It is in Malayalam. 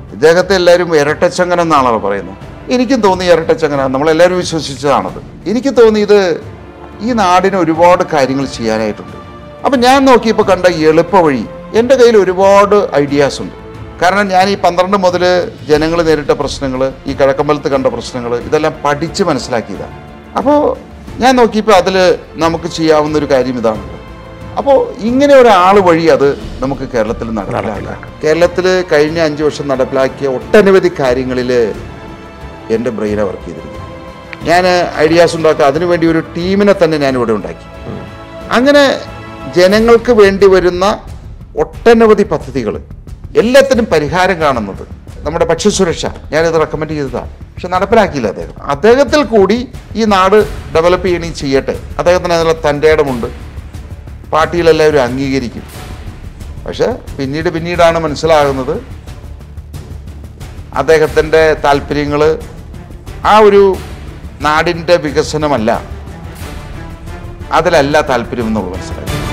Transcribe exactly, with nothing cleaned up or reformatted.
ഇദ്ദേഹത്തെ എല്ലാവരും ഇരട്ടച്ചങ്ങൻ എന്നാണല്ലോ പറയുന്നത്. എനിക്കും തോന്നി ഇരട്ടച്ചങ്ങന, നമ്മളെല്ലാവരും വിശ്വസിച്ചതാണത്. എനിക്ക് തോന്നി ഇത് ഈ നാടിന് ഒരുപാട് കാര്യങ്ങൾ ചെയ്യാനായിട്ടുണ്ട്. അപ്പം ഞാൻ നോക്കിയപ്പോൾ കണ്ട എളുപ്പ വഴി, എൻ്റെ കയ്യിൽ ഒരുപാട് ഐഡിയാസ് ഉണ്ട്. കാരണം ഞാൻ ഈ പന്ത്രണ്ട് മുതൽ ജനങ്ങൾ നേരിട്ട പ്രശ്നങ്ങൾ, ഈ കിഴക്കമ്പലത്ത് കണ്ട പ്രശ്നങ്ങൾ, ഇതെല്ലാം പഠിച്ച് മനസ്സിലാക്കിയതാണ്. അപ്പോൾ ഞാൻ നോക്കിയപ്പോൾ അതിൽ നമുക്ക് ചെയ്യാവുന്നൊരു കാര്യം ഇതാണ്. അപ്പോൾ ഇങ്ങനെ ഒരാൾ വഴി അത് നമുക്ക് കേരളത്തിൽ നടപ്പിലാക്കാം. കേരളത്തിൽ കഴിഞ്ഞ അഞ്ച് വർഷം നടപ്പിലാക്കിയ ഒട്ടനവധി കാര്യങ്ങളിൽ എൻ്റെ ബ്രെയിനെ വർക്ക് ചെയ്തിരുന്നു. ഞാൻ ഐഡിയാസ് ഉണ്ടാക്കുക, അതിനുവേണ്ടി ഒരു ടീമിനെ തന്നെ ഞാനിവിടെ ഉണ്ടാക്കി. അങ്ങനെ ജനങ്ങൾക്ക് വേണ്ടി വരുന്ന ഒട്ടനവധി പദ്ധതികൾ, എല്ലാത്തിനും പരിഹാരം കാണുന്നത്. നമ്മുടെ ഭക്ഷ്യസുരക്ഷ ഞാനിത് റെക്കമെൻഡ് ചെയ്തതാണ്, പക്ഷെ നടപ്പിലാക്കിയില്ല അദ്ദേഹം. അദ്ദേഹത്തിൽ കൂടി ഈ നാട് ഡെവലപ്പ് ചെയ്യണേ ചെയ്യട്ടെ. അദ്ദേഹത്തിന് അതിനുള്ള തൻ്റെ ഇടമുണ്ട്, പാർട്ടിയിലെല്ലാവരും അംഗീകരിക്കും. പക്ഷെ പിന്നീട് പിന്നീടാണ് മനസ്സിലാകുന്നത് അദ്ദേഹത്തിൻ്റെ താല്പര്യങ്ങൾ ആ ഒരു നാടിൻ്റെ വികസനമല്ല, അതിലല്ല താല്പര്യം എന്നുള്ളത് മനസ്സിലാക്കി.